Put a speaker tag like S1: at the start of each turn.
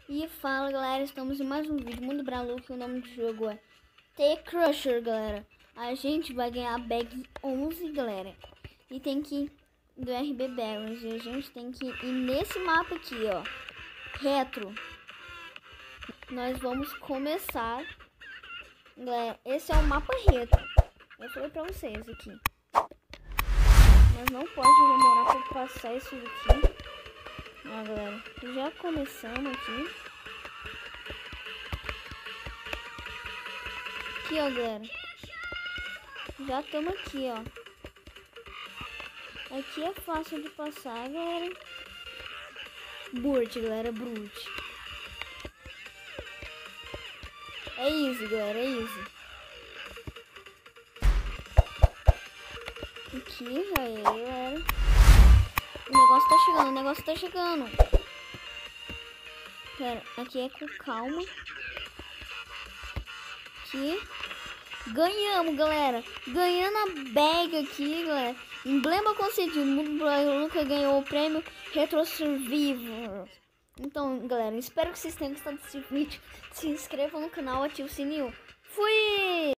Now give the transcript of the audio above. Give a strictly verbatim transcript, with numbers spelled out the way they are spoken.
S1: E fala, galera, estamos em mais um vídeo Mundo Braluco. O nome do jogo é The Crusher, galera. A gente vai ganhar bag onze, galera. E tem que ir do R B Barons. E a gente tem que ir nesse mapa aqui, ó, retro. Nós vamos começar, galera. Esse é o mapa retro. Eu falei pra vocês aqui. Mas não pode demorar pra passar isso aqui. Ó, galera, já começamos aqui. Aqui, ó, galera. Já estamos aqui, ó. Aqui é fácil de passar, galera. Burt, galera, Brute. É easy, galera, é easy. Aqui, aí, galera. O negócio tá chegando, o negócio tá chegando. Pera, aqui é com calma. Aqui. Ganhamos, galera. Ganhando a bag aqui, galera. Emblema concedido. O Lucas ganhou o prêmio Retro Survivor. Então, galera, espero que vocês tenham gostado desse vídeo. Se inscrevam no canal, ative o sininho. Fui!